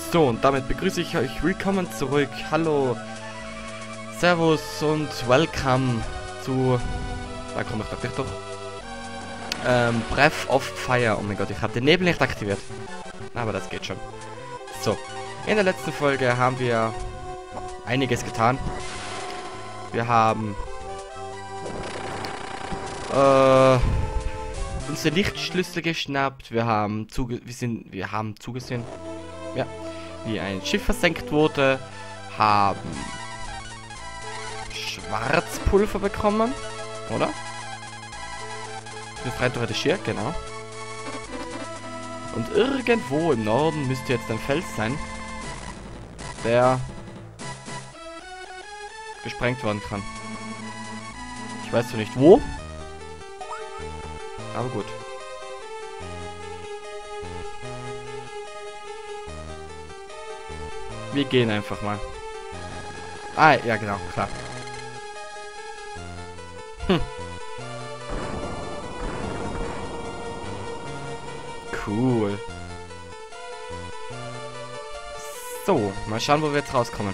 So, und damit begrüße ich euch willkommen zurück. Hallo, Servus und Welcome zu... Da komme ich doch. Breath of Fire. Oh mein Gott, ich habe den Nebel nicht aktiviert. Aber das geht schon. So, in der letzten Folge haben wir einiges getan. Wir haben uns den Lichtschlüssel geschnappt. Wir haben zugesehen, ja, wie ein Schiff versenkt wurde. Haben Schwarzpulver bekommen, oder? Das rein recherchiert, genau. Und irgendwo im Norden müsste jetzt ein Fels sein, der gesprengt werden kann. Ich weiß noch nicht wo, aber gut. Wir gehen einfach mal. Ah, ja genau, klar. Cool. So, mal schauen, wo wir jetzt rauskommen.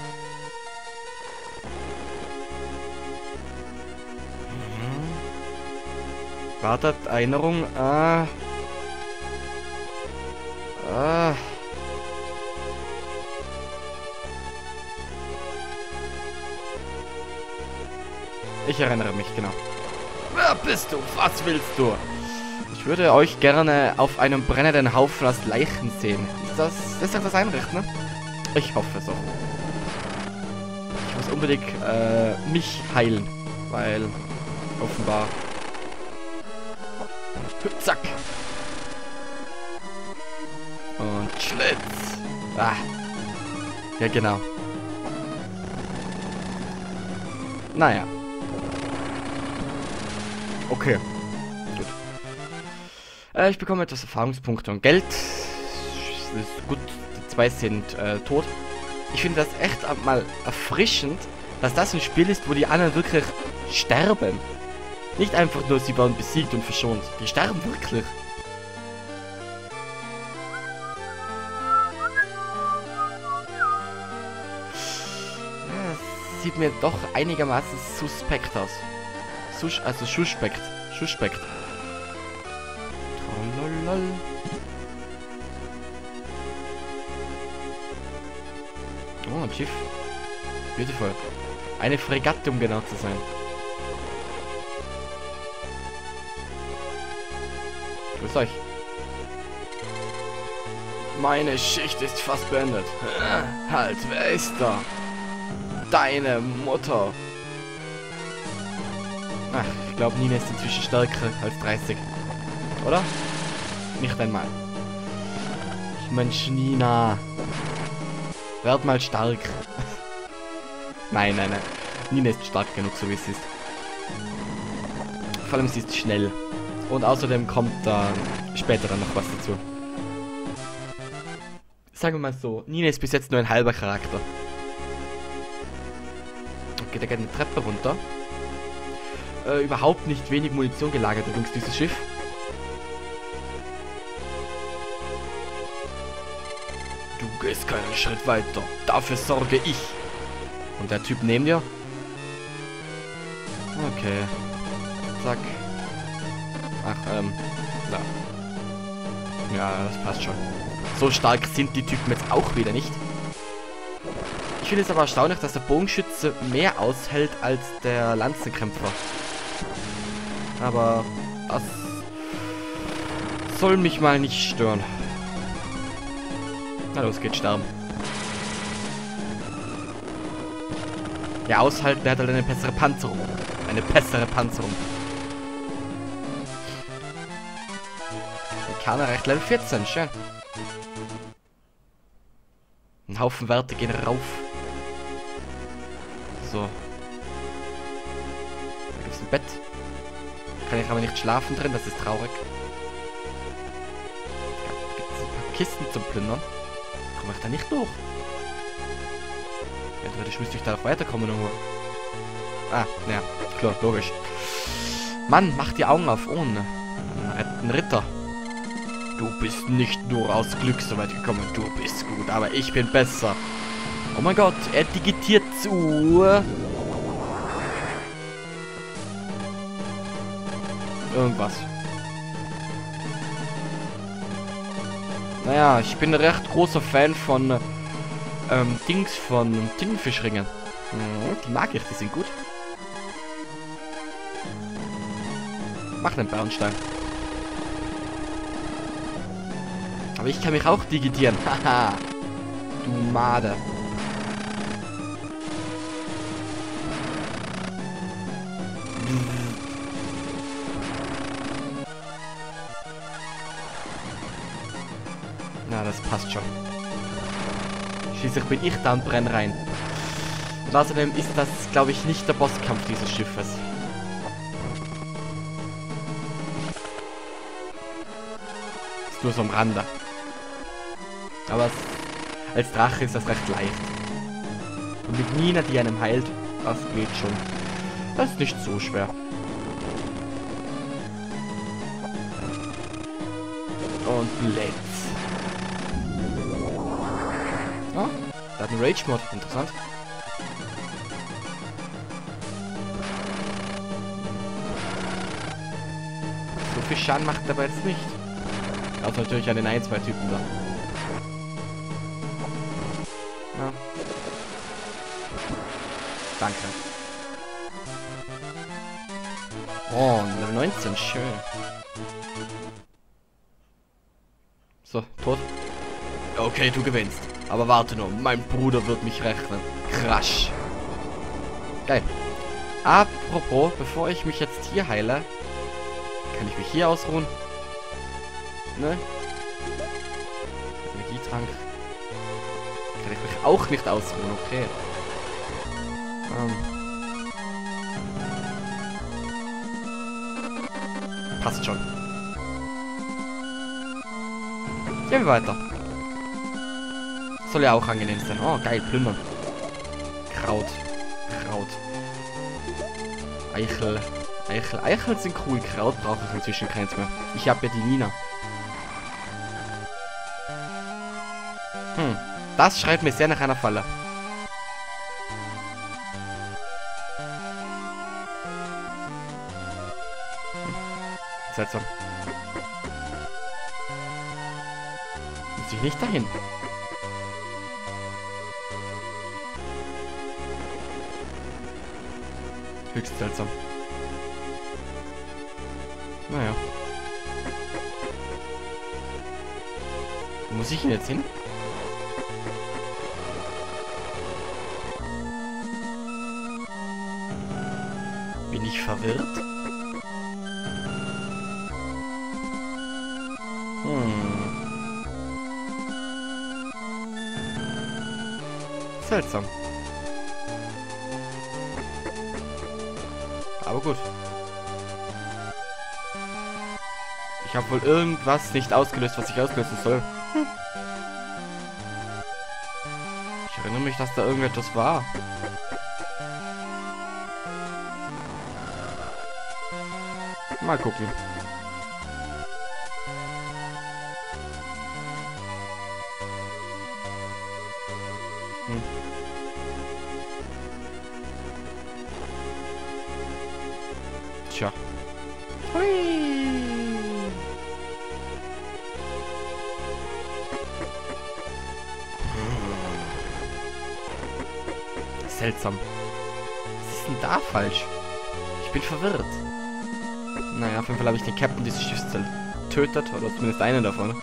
Wartet, Erinnerung. Ich erinnere mich, genau. Wer bist du? Was willst du? Ich würde euch gerne auf einem brennenden Haufen aus Leichen sehen. Ist das einrichten, ne? Ich hoffe es auch. Ich muss unbedingt mich heilen, weil offenbar... Zack. Und Schlitz. Ah. Ja, genau. Naja. Okay. Gut. Ich bekomme etwas Erfahrungspunkte und Geld. Das ist gut. Die zwei sind tot. Ich finde das echt mal erfrischend, dass das ein Spiel ist, wo die anderen wirklich sterben. Nicht einfach nur, sie werden besiegt und verschont. Die sterben wirklich. Ja, das sieht mir doch einigermaßen suspekt aus. Also suspekt. Trollolol. Oh, ein Schiff. Beautiful. Eine Fregatte, um genau zu sein. Grüß euch. Meine Schicht ist fast beendet. Halt, wer ist da? Deine Mutter. Ach, ich glaube, Nina ist inzwischen stärker als 30. Oder? Nicht einmal. Mensch, Nina. Werd mal stark. Nein. Nina ist stark genug, so wie es ist. Vor allem, sie ist schnell. Und außerdem kommt da später dann noch was dazu. Sagen wir mal so, Nina ist bis jetzt nur ein halber Charakter. Okay, da geht eine Treppe runter. Überhaupt nicht wenig Munition gelagert übrigens, dieses Schiff. Du gehst keinen Schritt weiter. Dafür sorge ich. Und der Typ neben dir? Okay. Zack. Ach, da. Ja, das passt schon. So stark sind die Typen jetzt auch wieder nicht. Ich finde es aber erstaunlich, dass der Bogenschütze mehr aushält als der Lanzenkämpfer. Aber das soll mich mal nicht stören. Na los, geht sterben. Ja, aushalten, der hat halt eine bessere Panzerung. Eine bessere Panzerung. Kann erreicht Level 14, schön. Ein Haufen Werte gehen rauf. So. Da gibt es ein Bett. Kann ich aber nicht schlafen drin, das ist traurig. Da gibt es ein paar Kisten zum Plündern. Komme ich da nicht durch? Theoretisch müsste ich da auch weiterkommen irgendwo. Ah, ja, klar, logisch. Mann, mach die Augen auf, ohne. Ein Ritter. Du Du bist nicht nur aus Glück so weit gekommen. Du bist gut, aber ich bin besser. Oh mein Gott, er digitiert zu. Irgendwas. Naja, ich bin ein recht großer Fan von Dings von Tintenfischringen. Die mag ich, die sind gut. Mach den Bernstein. Aber ich kann mich auch digitieren. Haha. Du Made. Na, das passt schon. Schließlich bin ich da und brenne rein. Und außerdem ist das, glaube ich, nicht der Bosskampf dieses Schiffes. Ist nur so am Rande. Aber als Drache ist das recht leicht. Und mit Nina, die einem heilt, das geht schon. Das ist nicht so schwer. Und Blitz. Oh, da hat ein Rage-Mod. Interessant. So viel Schaden macht er aber jetzt nicht. Außer natürlich an den 1-2 Typen da. Ja. Danke. Oh, Level 19, schön. So, tot. Okay, du gewinnst. Aber warte nur, mein Bruder wird mich rechnen. Crash. Geil. Apropos, bevor ich mich jetzt hier heile, kann ich mich hier ausruhen? Ne? Energietrank. Kann ich mich auch nicht ausruhen, okay. Passt schon. Gehen wir weiter. Soll ja auch angenehm sein. Oh, geil, plündern. Kraut. Kraut. Eichel. Eichel. Eichel sind cool. Kraut brauche ich inzwischen keins mehr. Ich habe ja die Nina. Das schreit mir sehr nach einer Falle. Seltsam. Muss ich nicht dahin? Höchst seltsam. Naja. Wo muss ich denn jetzt hin? Bin ich verwirrt? Seltsam. Aber gut. Ich habe wohl irgendwas nicht ausgelöst, was ich auslösen soll. Ich erinnere mich, dass da irgendetwas war. Mal gucken. Tja. Hui. Seltsam. Was ist denn da falsch? Ich bin verwirrt. Naja, auf jeden Fall habe ich den Captain dieses Schiffs getötet, oder zumindest einen davon.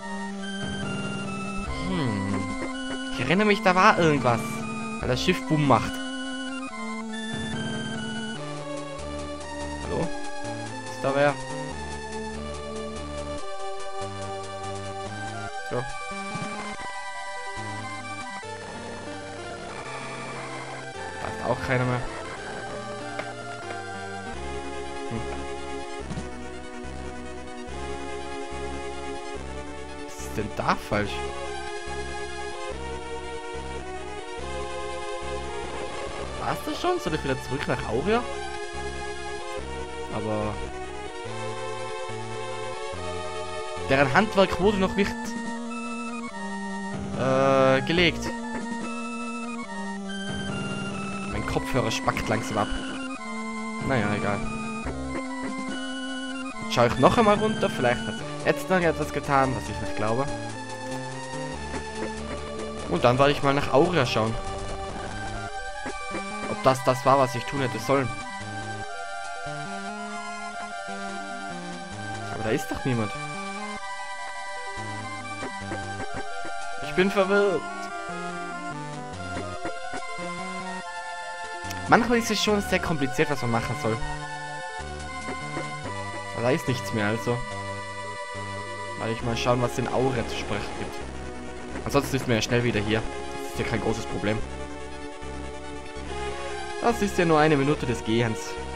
Ich erinnere mich, da war irgendwas, weil das Schiff Boom macht. Hallo? Ist da wer? So. Da ist auch keiner mehr. Was ist denn da falsch? War's das schon? Soll ich wieder zurück nach Auria? Aber Deren Handwerk wurde noch nicht gelegt. Mein Kopfhörer spackt langsam ab. Naja, egal. Jetzt schaue ich noch einmal runter. Vielleicht hat jetzt noch etwas getan, was ich nicht glaube. Und dann werde ich mal nach Aurea schauen. Ob das war, was ich tun hätte sollen. Aber da ist doch niemand. Ich bin verwirrt. Manchmal ist es schon sehr kompliziert, was man machen soll. Aber da ist nichts mehr, also. Weil ich mal schauen, was in Aurea zu sprechen gibt. Ansonsten ist mir ja schnell wieder hier. Das ist ja kein großes Problem. Das ist ja nur eine Minute des Gehens.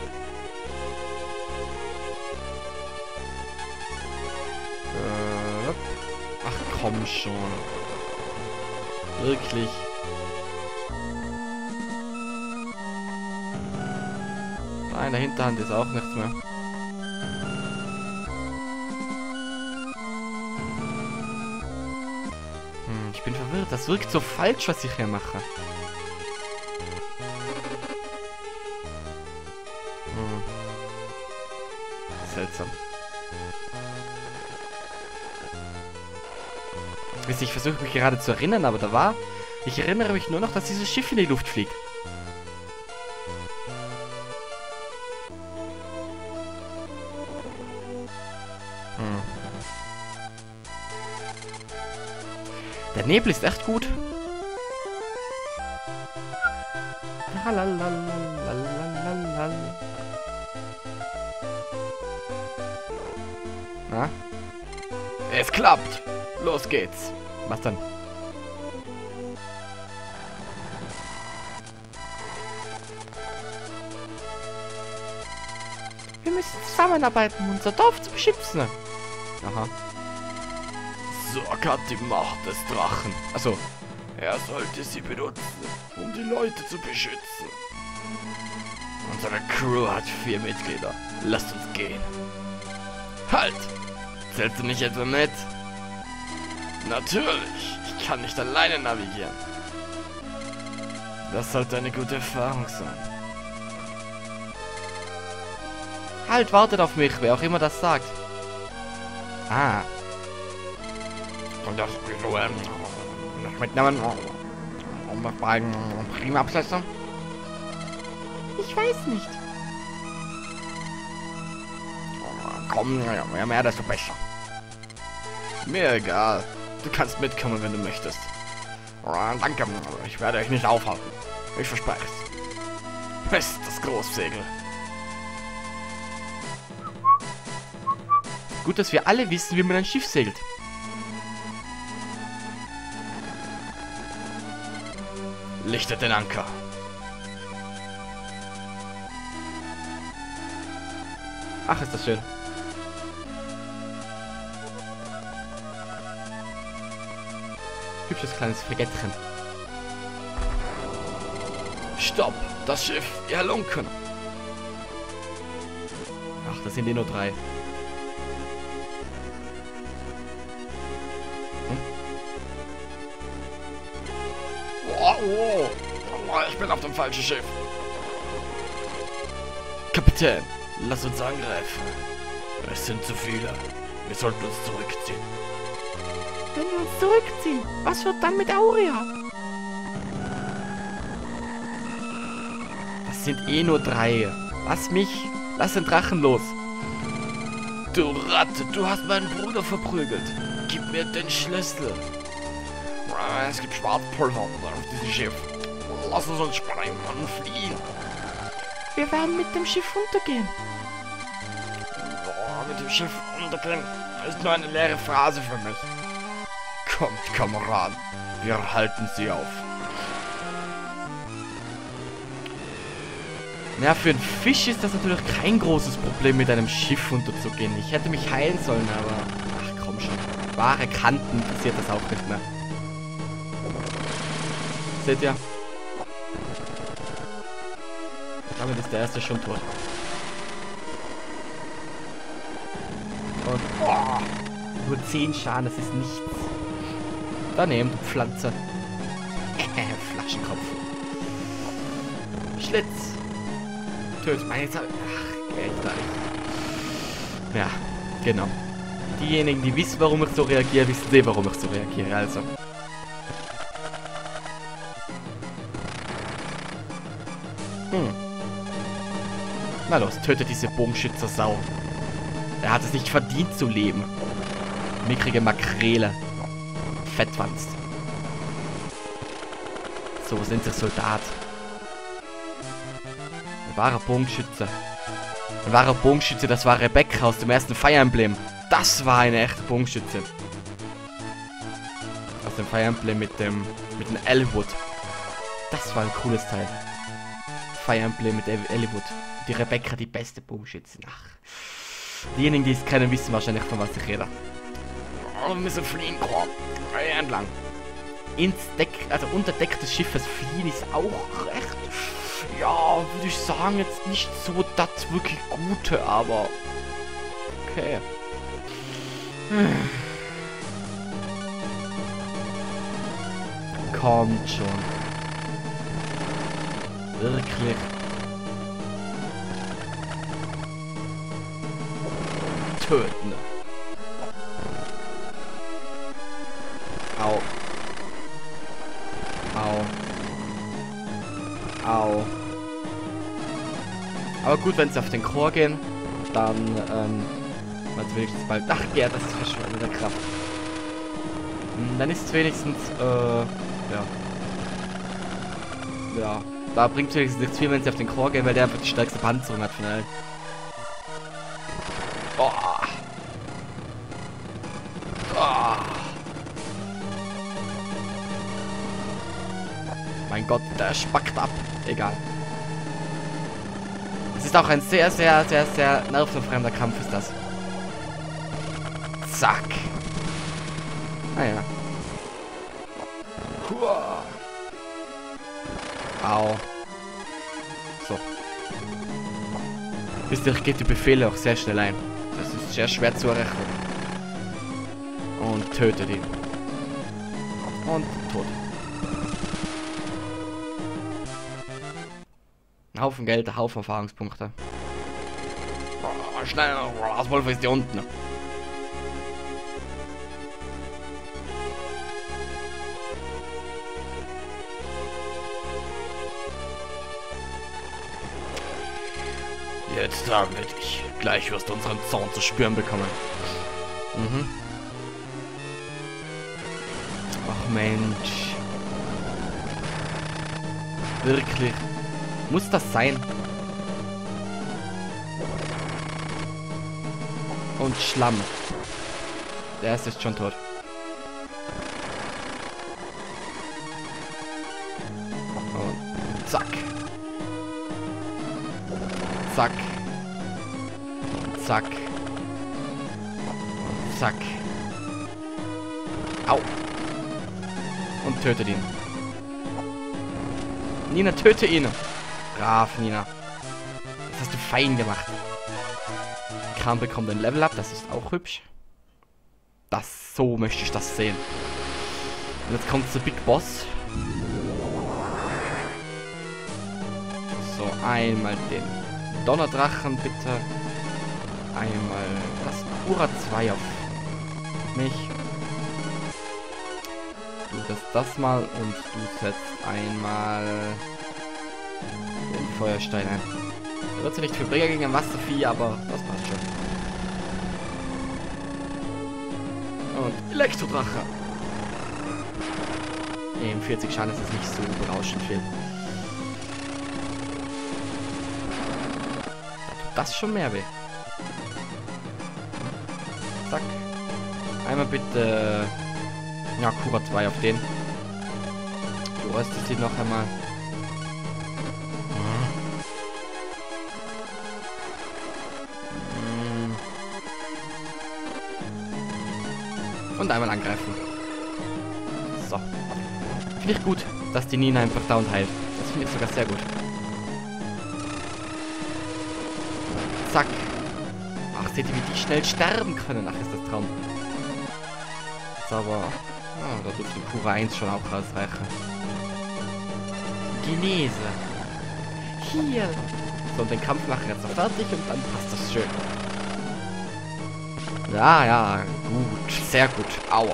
Ach komm schon. Wirklich. Nein, in der Hinterhand ist auch nichts mehr. Ich bin verwirrt. Das wirkt so falsch, was ich hier mache. Seltsam. Ich versuche mich gerade zu erinnern, aber da war... Ich erinnere mich nur noch, dass dieses Schiff in die Luft fliegt. Der Nebel ist echt gut. Na? Es klappt. Los geht's. Was dann? Wir müssen zusammenarbeiten, um unser Dorf zu beschützen. Aha. Sorg hat die Macht des Drachen. Also, er sollte sie benutzen, um die Leute zu beschützen. Unsere Crew hat 4 Mitglieder. Lasst uns gehen. Halt! Zählst du nicht etwa mit? Natürlich! Ich kann nicht alleine navigieren. Das sollte eine gute Erfahrung sein. Halt, wartet auf mich, wer auch immer das sagt. Ah. Und das mitnehmen. Und bei prima Absetzung? Ich weiß nicht. Komm, ja, mehr, desto besser. Mir egal. Du kannst mitkommen, wenn du möchtest. Danke, ich werde euch nicht aufhalten. Ich verspreche es. Fest das Großsegel. Gut, dass wir alle wissen, wie man ein Schiff segelt. Lichtet den Anker. Ach, ist das schön. Hübsches kleines Fregattchen. Stopp! Das Schiff! Ihr Halunken! Ach, das sind eh nur 3. Oh, ich bin auf dem falschen Schiff. Kapitän, lass uns angreifen. Es sind zu viele. Wir sollten uns zurückziehen. Wenn wir uns zurückziehen, was wird dann mit Aurea? Das sind eh nur 3. Lass mich. Lass den Drachen los. Du Ratte, du hast meinen Bruder verprügelt. Gib mir den Schlüssel. Es gibt Schwarzpulver auf diesem Schiff. Lass uns sprengen und fliehen. Wir werden mit dem Schiff untergehen. Mit dem Schiff untergehen ist nur eine leere Phrase für mich. Kommt, Kameraden. Wir halten sie auf. Na, für einen Fisch ist das natürlich kein großes Problem, mit einem Schiff unterzugehen. Ich hätte mich heilen sollen, aber... Ach, komm schon. Wahre Kanten passiert das auch nicht mehr. Seht ihr? Damit ist der erste schon tot. Und... Oh, Nur 10 Schaden, das ist nichts. Daneben, du Pflanze. Flaschenkopf. Schlitz. Tötet meine Zeit. Ach, echt. Ja, genau. Diejenigen, die wissen, warum ich so reagiere, wissen eh, warum ich so reagiere. Also. Na los, tötet diese Bogenschützer-Sau. Er hat es nicht verdient zu leben. Mickrige Makrele. Fettwanst. So sind sie Soldat. Ein wahrer Bogenschütze. Ein wahrer Bogenschütze, das war Rebecca aus dem ersten Fire Emblem. Das war eine echte Bogenschütze. Aus dem Fire Emblem mit dem Elwood. Das war ein cooles Teil. Fire Emblem mit Elwood. Die Rebecca, die beste Bogenschützin. Ach. Diejenigen, die es kennen, wissen wahrscheinlich, von was ich rede. Oh, wir müssen fliehen, komm. Entlang. Ins Deck, also unter Deck des Schiffes fliehen ist auch recht. Ja, würde ich sagen, jetzt nicht so das wirklich Gute, aber. Okay. Kommt schon. Wirklich. Töten. Au. Au. Au. Aber gut, wenn sie auf den Chor gehen, dann, wird es wenigstens bald... Ach ja, das ist verschwendete Kraft. Dann ist es wenigstens, ja. Ja, da bringt es wenigstens nichts viel, wenn sie auf den Chor gehen, weil der einfach die stärkste Panzerung hat von allen. Oh. Oh. Mein Gott, der spackt ab. Egal. Es ist auch ein sehr nervenfremder Kampf, ist das. Zack. Naja. Au. So. Wisst ihr, ich gebe die Befehle auch sehr schnell ein. Das ist sehr schwer zu errechnen. Und tötet ihn. Und tot. Ein Haufen Geld, ein Haufen Erfahrungspunkte. Oh, schnell, das Wolf ist hier unten. Jetzt sagen wir dich. Gleich wirst du unseren Zorn zu spüren bekommen. Mhm. Ach Mensch. Wirklich. Muss das sein? Und Schlamm. Der erste ist schon tot. Und zack. Zack. Zack. Zack. Au. Und tötet ihn. Nina, töte ihn. Brav, Nina. Das hast du fein gemacht. Kram bekommt ein Level Up, das ist auch hübsch. So möchte ich das sehen. Und jetzt kommt der Big Boss. So, einmal den Donnerdrachen, bitte. Einmal das Pura 2 auf mich. Du das mal und du setzt einmal den Feuerstein ein. Wird zwar nicht für Bringer gegen ein Wasservieh, aber das passt schon. Und Elektrodrache. Nee, 40 Schaden ist es nicht so berauschend viel. Das schon mehr weh. Zack. Einmal bitte... Ja, Kura 2 auf den. Du röstest ihn noch einmal. Und einmal angreifen. So. Finde ich gut, dass die Nina einfach down heilt. Das finde ich sogar sehr gut. Zack. Ach, seht ihr, wie die schnell sterben können? Ach, ist das Traum. jetzt aber... Oh, da dürfte pure 1 schon auch ausreichen. Genese. Hier. So, und den Kampf machen wir jetzt noch fertig und dann passt das schön. Ja, ja, gut. Sehr gut. Aua.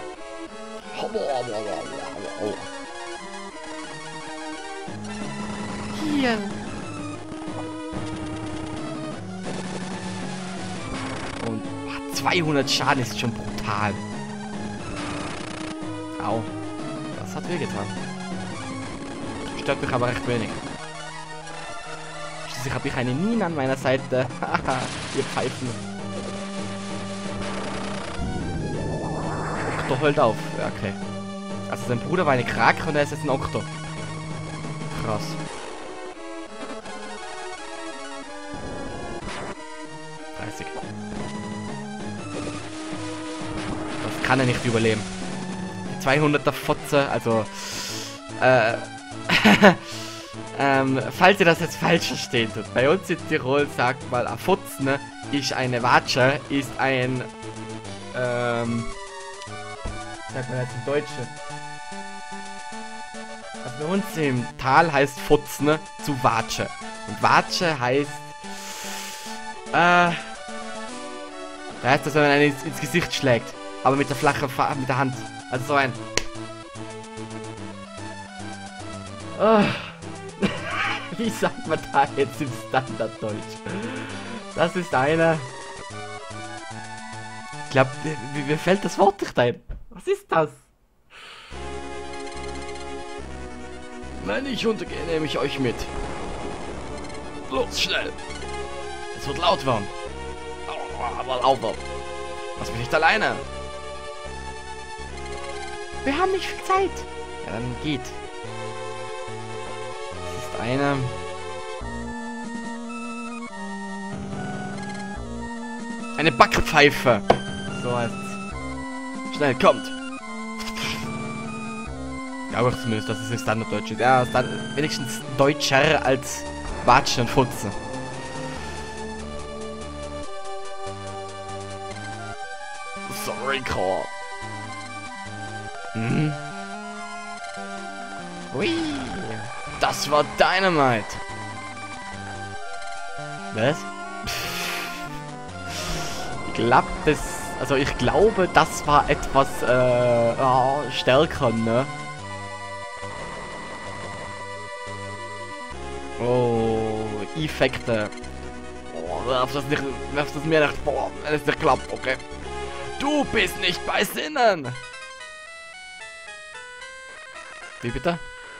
Hier. Und 200 Schaden ist schon brutal. Au. Das hat wehgetan. Stört mich aber recht wenig. Schließlich habe ich eine Nina an meiner Seite. Haha, ihr Pfeifen. Okto holt auf. Ja, okay. Also sein Bruder war eine Krake und er ist jetzt ein Okto. Krass. Das kann er nicht überleben. Die 200er Fotze, also falls ihr das jetzt falsch versteht, bei uns in Tirol sagt mal, a Fotzne ist eine Watsche, ist ein sagt man jetzt im Deutschen. Also bei uns im Tal heißt Fotzne zu Watsche. Und Watsche heißt da heißt das, wenn man einen ins Gesicht schlägt. Aber mit der flachen mit der Hand. Also so ein. Oh. Wie sagt man da jetzt im Standarddeutsch? Das ist eine. Ich glaube, mir fällt das Wort nicht ein. Was ist das? Wenn ich untergehe, nehme ich euch mit. Los, schnell. Es wird laut werden. Aber lauter. Lass mich nicht alleine. Wir haben nicht viel Zeit. Ja, dann geht. Das ist eine. Eine Backpfeife. So heißt es. Schnell, kommt. Ja, aber zumindest, das ist ein Standarddeutsch. Ja, wenigstens deutscher als Watschen und Futzen. Sorry, Call. Hm? Ui, das war Dynamite. Was? Ich glaube, das war etwas stärker, ne? Oh, Effekte. Oh, werf das mir nicht vor, wenn es nicht klappt, okay? Du bist nicht bei Sinnen! Wie bitte?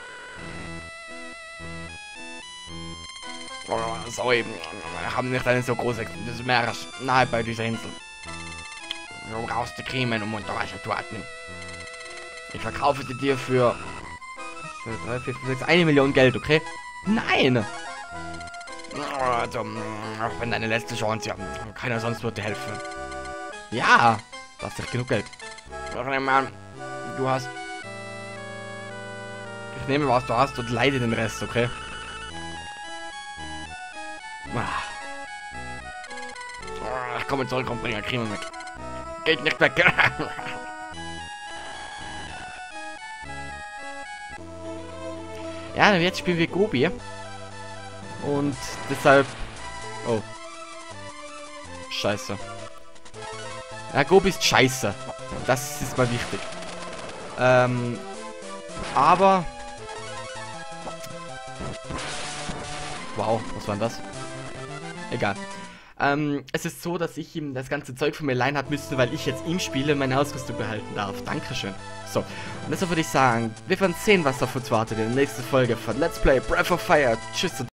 Oh, sorry, wir haben nicht eine so große Meer nahe bei dieser Insel. Du brauchst die Krimen, um Unterwasser zu atmen. Ich verkaufe sie dir für 3, 4, 5, 6, 1 Million Geld, okay? Nein! Also, auch wenn deine letzte Chance, ja, keiner sonst wird dir helfen. Ja, du hast nicht genug Geld. Du hast... Ich nehme, was du hast und leide den Rest, okay? Ich komme zurück und bringe Creme mit. Geht nicht weg. Ja, jetzt spielen wir Gobi. Und deshalb... Oh. Scheiße. Ja, Gobi ist scheiße. Das ist mal wichtig. Aber... Wow, was war denn das? Egal. Es ist so, dass ich ihm das ganze Zeug von mir leihen hat müsste, weil ich jetzt ihm spiele und meine Ausrüstung behalten darf. Dankeschön. So, und deshalb würde ich sagen, wir werden sehen, was auf uns wartet in der nächsten Folge von Let's Play Breath of Fire. Tschüss und